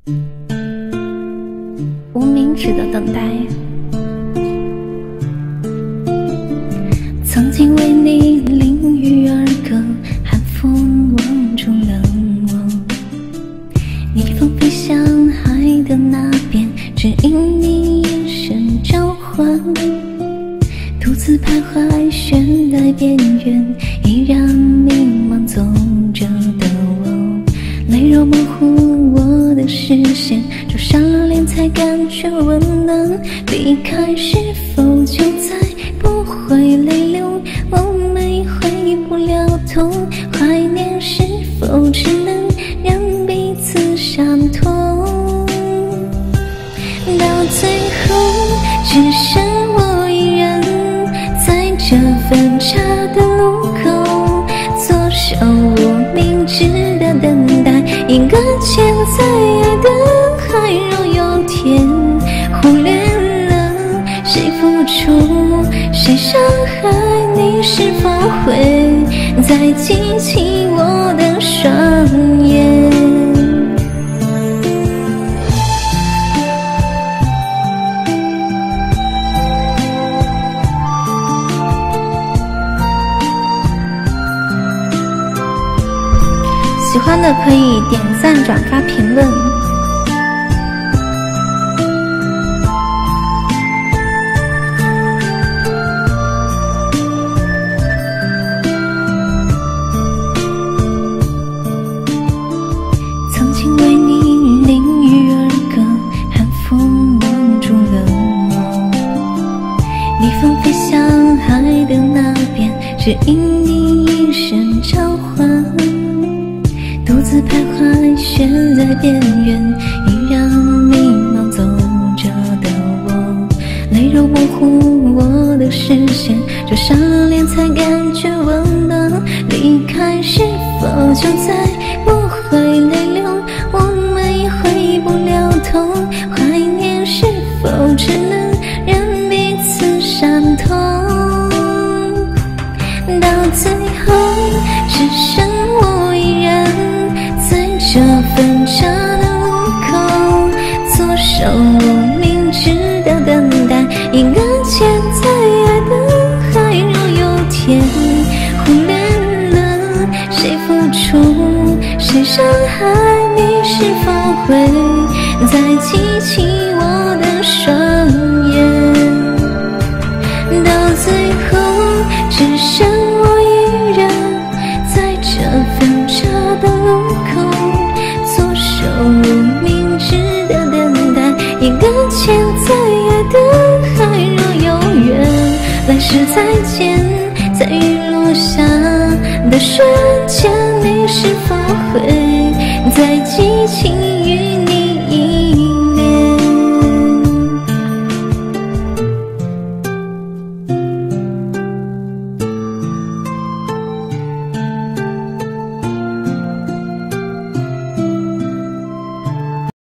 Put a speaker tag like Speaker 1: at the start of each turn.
Speaker 1: 无名指的等待。曾经为你淋雨而歌，寒风望中冷我。逆风飞向海的那边，只因你眼神召唤。独自徘徊悬在边缘，依然迷茫走着的我，泪肉模糊我的视线，皱上了脸才感觉温暖。离开是否就再不会泪流？我们回不了头，怀念是否只能让彼此伤痛？到最后只剩我一人，在这分岔的路口，左手无名指的等待，一个潜在爱的海若有天，忽略了谁付出谁伤害，你是否会再记起我的双眼？喜欢的可以点赞、转发、评论。曾经为你淋雨而歌，寒风望住了我。逆风飞向海的那边，只因你一声召唤。独自徘徊悬在边缘，依然迷茫走着的我，泪肉模糊我的视线，皱上了脸才感觉温暖。离开是否就再不会泪流？我们也回不了头，怀念是否只能让彼此伤痛？到最后只剩我一人，这分岔的路口，左手无名指的等待，一个潜在爱的海若有天，忽略了谁付出谁伤害，你是否会再记起我的双眼？到最后只剩我一人，在这分岔的路口，无名指的等待，一个潜在爱的海若有缘，来世再见，在雨落下的瞬间，你是否会再记起与你